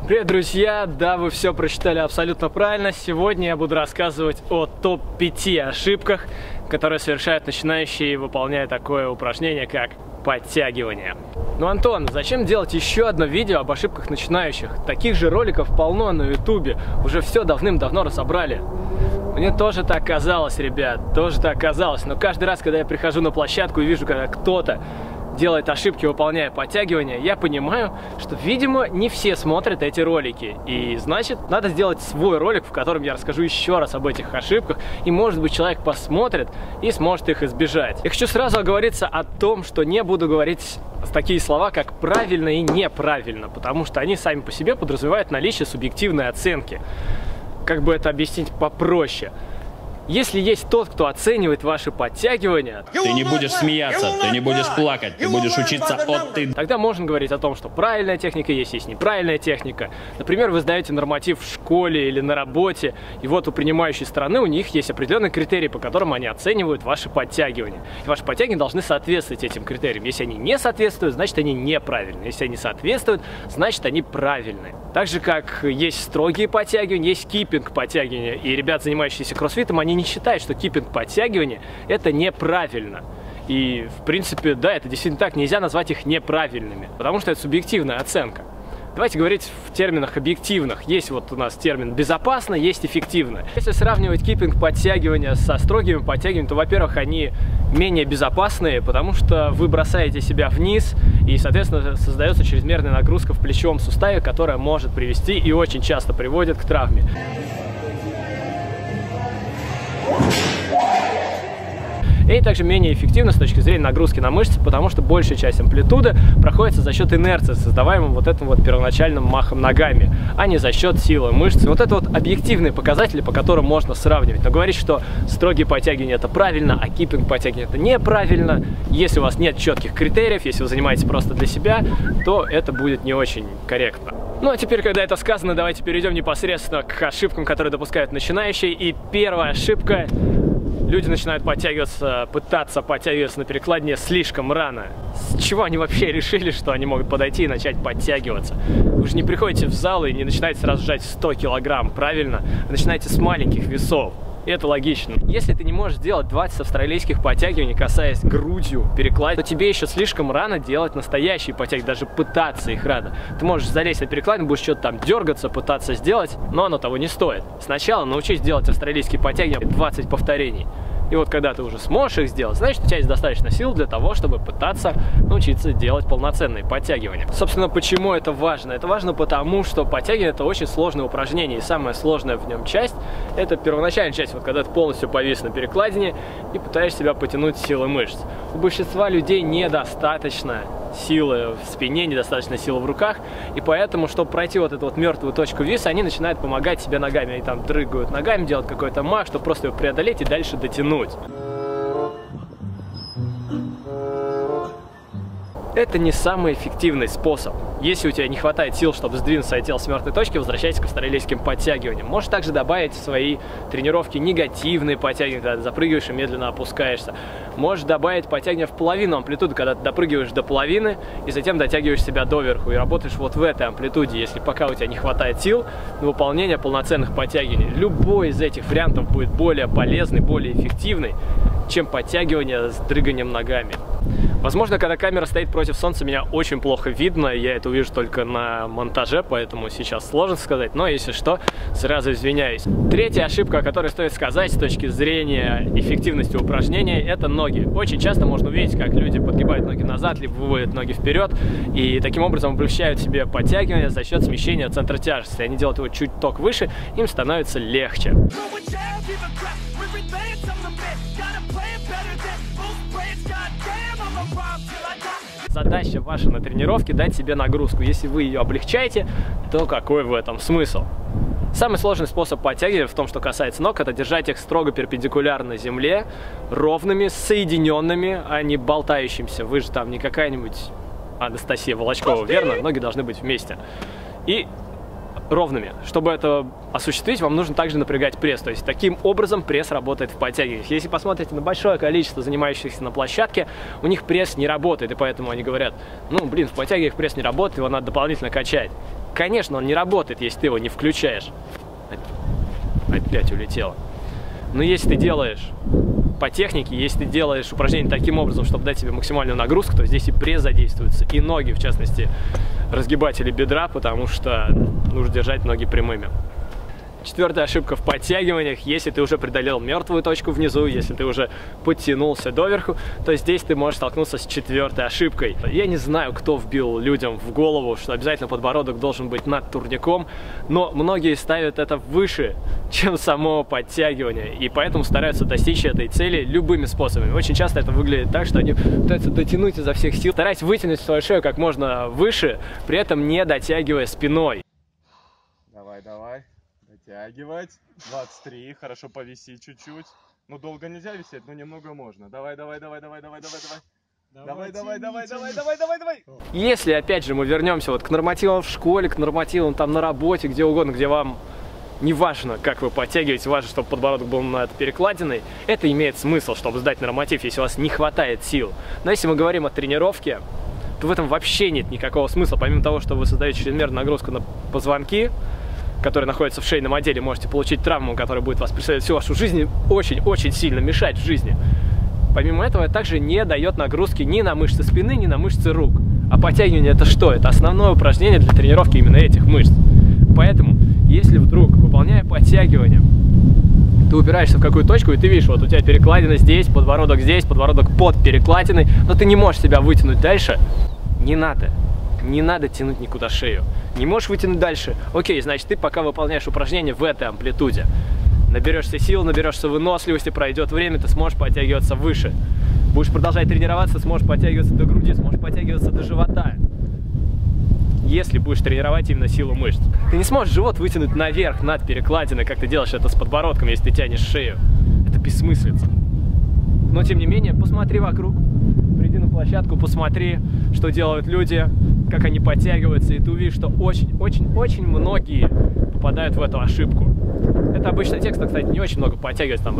Привет, друзья! Да, вы все прочитали абсолютно правильно. Сегодня я буду рассказывать о топ-5 ошибках, которые совершают начинающие, выполняя такое упражнение, как подтягивание. Ну, Антон, зачем делать еще одно видео об ошибках начинающих? Таких же роликов полно на ютубе. Уже все давным-давно разобрали. Мне тоже так казалось, ребят, тоже так казалось. Но каждый раз, когда я прихожу на площадку и вижу, когда кто-то делает ошибки, выполняя подтягивания, я понимаю, что, видимо, не все смотрят эти ролики. И, значит, надо сделать свой ролик, в котором я расскажу еще раз об этих ошибках. И, может быть, человек посмотрит и сможет их избежать. Я хочу сразу оговориться о том, что не буду говорить такие слова, как правильно и неправильно, потому что они сами по себе подразумевают наличие субъективной оценки. Как бы это объяснить попроще? Если есть тот, кто оценивает ваши подтягивания, ты не будешь смеяться, ты не будешь плакать, ты будешь учиться от «ты». Тогда можно говорить о том, что правильная техника есть неправильная техника. Например, вы сдаете норматив в школе или на работе, и вот у принимающей стороны у них есть определенные критерии, по которым они оценивают ваши подтягивания. И ваши подтягивания должны соответствовать этим критериям. Если они не соответствуют, значит они неправильные. Если они соответствуют, значит они правильные. Так же, как есть строгие подтягивания, есть киппинг подтягивания. И ребят, занимающиеся кроссфитом, они не считают, что киппинг подтягивания это неправильно. И, в принципе, да, это действительно так, нельзя назвать их неправильными, потому что это субъективная оценка. Давайте говорить в терминах объективных. Есть вот у нас термин безопасно, есть эффективно. Если сравнивать киппинг подтягивания со строгими подтягиваниями, то, во-первых, они менее безопасные, потому что вы бросаете себя вниз, и, соответственно, создается чрезмерная нагрузка в плечевом суставе, которая может привести и очень часто приводит к травме. И также менее эффективно с точки зрения нагрузки на мышцы, потому что большая часть амплитуды проходится за счет инерции, создаваемой вот этим вот первоначальным махом ногами, а не за счет силы мышц. Вот это вот объективные показатели, по которым можно сравнивать. Но говорить, что строгие подтягивания это правильно, а киппинг подтягивания это неправильно, если у вас нет четких критериев, если вы занимаетесь просто для себя, то это будет не очень корректно. Ну а теперь, когда это сказано, давайте перейдем непосредственно к ошибкам, которые допускают начинающие. И первая ошибка. Люди начинают подтягиваться, пытаться подтягиваться на перекладине слишком рано. С чего они вообще решили, что они могут подойти и начать подтягиваться? Вы же не приходите в зал и не начинаете сразу сжать 100 килограмм, правильно? Вы начинаете с маленьких весов. И это логично. Если ты не можешь делать 20 австралийских подтягиваний, касаясь грудью перекладины, то тебе еще слишком рано делать настоящие подтягивания, даже пытаться их рано. Ты можешь залезть на перекладину, будешь что-то там дергаться, пытаться сделать, но оно того не стоит. Сначала научись делать австралийские подтягивания 20 повторений. И вот когда ты уже сможешь их сделать, значит, у тебя есть достаточно сил для того, чтобы пытаться научиться делать полноценные подтягивания. Собственно, почему это важно? Это важно потому, что подтягивание это очень сложное упражнение, и самая сложная в нем часть это первоначальная часть, вот когда ты полностью повис на перекладине и пытаешься себя потянуть силой мышц. У большинства людей недостаточно силы в спине, недостаточно силы в руках, и поэтому, чтобы пройти вот эту вот мертвую точку виса, они начинают помогать себе ногами, они там дрыгают ногами, делают какой-то мах, чтобы просто его преодолеть и дальше дотянуть. Это не самый эффективный способ. Если у тебя не хватает сил, чтобы сдвинуть свое тело с мертвой точки, возвращайся к австралийским подтягиваниям. Можешь также добавить в свои тренировки негативные подтягивания, когда ты запрыгиваешь и медленно опускаешься. Можешь добавить подтягивания в половину амплитуды, когда ты допрыгиваешь до половины и затем дотягиваешь себя доверху и работаешь вот в этой амплитуде, если пока у тебя не хватает сил на выполнение полноценных подтягиваний. Любой из этих вариантов будет более полезный, более эффективный, чем подтягивание с дрыганием ногами. Возможно, когда камера стоит против солнца, меня очень плохо видно, я это увижу только на монтаже, поэтому сейчас сложно сказать, но если что, сразу извиняюсь. Третья ошибка, о которой стоит сказать с точки зрения эффективности упражнения, это ноги. Очень часто можно увидеть, как люди подгибают ноги назад, либо выводят ноги вперед, и таким образом облегчают себе подтягивание за счет смещения центра тяжести. Они делают его чуть ток выше, им становится легче. Задача ваша на тренировке дать себе нагрузку. Если вы ее облегчаете, то какой в этом смысл? Самый сложный способ подтягивания в том, что касается ног, это держать их строго перпендикулярно земле, ровными, соединенными, а не болтающимся. Вы же там не какая-нибудь Анастасия Волочкова, верно? Ноги должны быть вместе. И ровными. Чтобы это осуществить, вам нужно также напрягать пресс. То есть таким образом пресс работает в подтягиваниях. Если посмотрите на большое количество занимающихся на площадке, у них пресс не работает, и поэтому они говорят, ну блин, в подтягиваниях пресс не работает, его надо дополнительно качать. Конечно, он не работает, если ты его не включаешь. Опять улетело. Но если ты делаешь по технике, если ты делаешь упражнение таким образом, чтобы дать себе максимальную нагрузку, то здесь и пресс задействуется, и ноги, в частности, разгибатели бедра, потому что нужно держать ноги прямыми. Четвертая ошибка в подтягиваниях: если ты уже преодолел мертвую точку внизу, если ты уже подтянулся доверху, то здесь ты можешь столкнуться с четвертой ошибкой. Я не знаю, кто вбил людям в голову, что обязательно подбородок должен быть над турником, но многие ставят это выше, чем само подтягивание, и поэтому стараются достичь этой цели любыми способами. Очень часто это выглядит так, что они пытаются дотянуть изо всех сил, стараясь вытянуть свою шею как можно выше, при этом не дотягивая спиной. Давай, давай. Дотягивать. 23. Хорошо, повиси чуть-чуть. Ну, долго нельзя висеть, но немного можно. Давай, давай, давай, давай, давай, давай, давай. Давай, давай, давай, давай, давай, давай, давай. Если, опять же, мы вернемся вот к нормативам в школе, к нормативам там на работе, где угодно, где вам не важно, как вы подтягиваете, важно, чтобы подбородок был над перекладиной, это имеет смысл, чтобы сдать норматив, если у вас не хватает сил. Но если мы говорим о тренировке, то в этом вообще нет никакого смысла. Помимо того, что вы создаете чрезмерную нагрузку на позвонки, которые находятся в шейном отделе, можете получить травму, которая будет вас преследовать всю вашу жизнь, и очень-очень сильно мешать в жизни. Помимо этого, это также не дает нагрузки ни на мышцы спины, ни на мышцы рук. А подтягивание — это что? Это основное упражнение для тренировки именно этих мышц. Поэтому, если вдруг, выполняя подтягивание, ты упираешься в какую-то точку, и ты видишь, вот у тебя перекладина здесь, подбородок под перекладиной, но ты не можешь себя вытянуть дальше, не надо. Не надо тянуть никуда шею. Не можешь вытянуть дальше? Окей, значит, ты пока выполняешь упражнение в этой амплитуде. Наберешься сил, наберешься выносливости, пройдет время, ты сможешь подтягиваться выше. Будешь продолжать тренироваться, сможешь подтягиваться до груди, сможешь подтягиваться до живота. Если будешь тренировать именно силу мышц. Ты не сможешь живот вытянуть наверх, над перекладиной, как ты делаешь это с подбородком, если ты тянешь шею. Это бессмыслица. Но, тем не менее, посмотри вокруг. Приди на площадку, посмотри, что делают люди, как они подтягиваются, и ты увидишь, что очень-очень-очень многие попадают в эту ошибку. Это обычно те, кто, кстати, не очень много подтягивается, там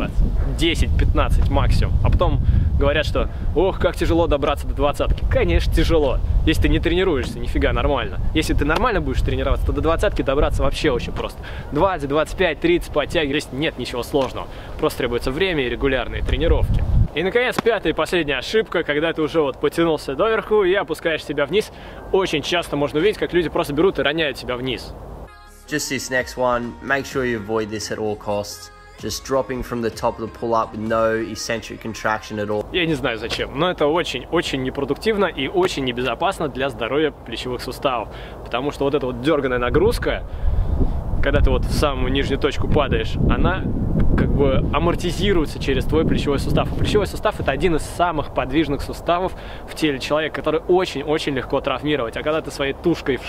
10-15 максимум, а потом говорят, что ох, как тяжело добраться до 20-ки. Конечно, тяжело, если ты не тренируешься, нифига, нормально. Если ты нормально будешь тренироваться, то до 20-ки добраться вообще очень просто. 20, 25, 30 подтягиваний, здесь нет ничего сложного, просто требуется время и регулярные тренировки. И, наконец, пятая и последняя ошибка: когда ты уже вот потянулся доверху и опускаешь себя вниз, очень часто можно увидеть, как люди просто берут и роняют себя вниз. Just this next one, make sure you avoid this at all costs. Just dropping from the top of the pull-up with no eccentric contraction at all. Я не знаю зачем, но это очень-очень непродуктивно и очень небезопасно для здоровья плечевых суставов. Потому что вот эта вот дерганая нагрузка, когда ты вот в самую нижнюю точку падаешь, она как бы амортизируется через твой плечевой сустав. А плечевой сустав — это один из самых подвижных суставов в теле человека, который очень-очень легко травмировать. А когда ты своей тушкой в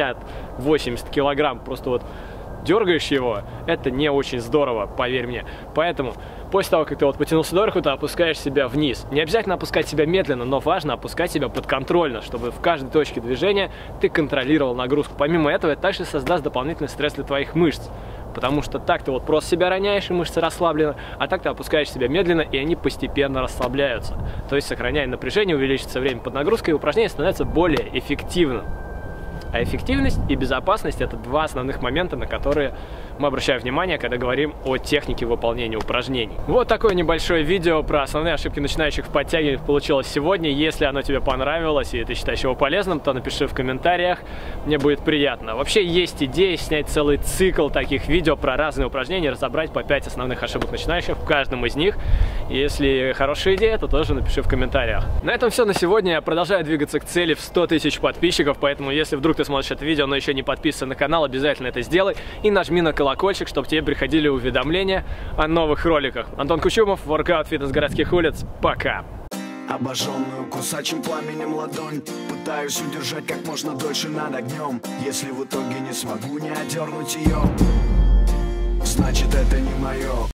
60-80 килограмм просто вот дергаешь его, это не очень здорово, поверь мне. Поэтому после того, как ты вот потянулся доверху, ты опускаешь себя вниз. Не обязательно опускать себя медленно, но важно опускать себя подконтрольно, чтобы в каждой точке движения ты контролировал нагрузку. Помимо этого, это также создаст дополнительный стресс для твоих мышц. Потому что так ты вот просто себя роняешь, и мышцы расслаблены, а так ты опускаешь себя медленно, и они постепенно расслабляются. То есть, сохраняя напряжение, увеличится время под нагрузкой, и упражнение становится более эффективным. А эффективность и безопасность — это два основных момента, на которые мы обращаем внимание, когда говорим о технике выполнения упражнений. Вот такое небольшое видео про основные ошибки начинающих в подтягиваниях получилось сегодня. Если оно тебе понравилось и ты считаешь его полезным, то напиши в комментариях, мне будет приятно. Вообще есть идея снять целый цикл таких видео про разные упражнения, разобрать по 5 основных ошибок начинающих в каждом из них. Если хорошая идея, то тоже напиши в комментариях. На этом все на сегодня. Я продолжаю двигаться к цели в 100 тысяч подписчиков, поэтому если вдруг ты смотришь это видео, но еще не подписан на канал, обязательно это сделай и нажми на колокольчик, чтобы тебе приходили уведомления о новых роликах. Антон Кучумов, воркаут, фитнес городских улиц. Пока! Обожженную кусачим пламенем ладонь пытаюсь удержать как можно дольше над огнем. Если в итоге не смогу не одернуть ее, значит это не мое.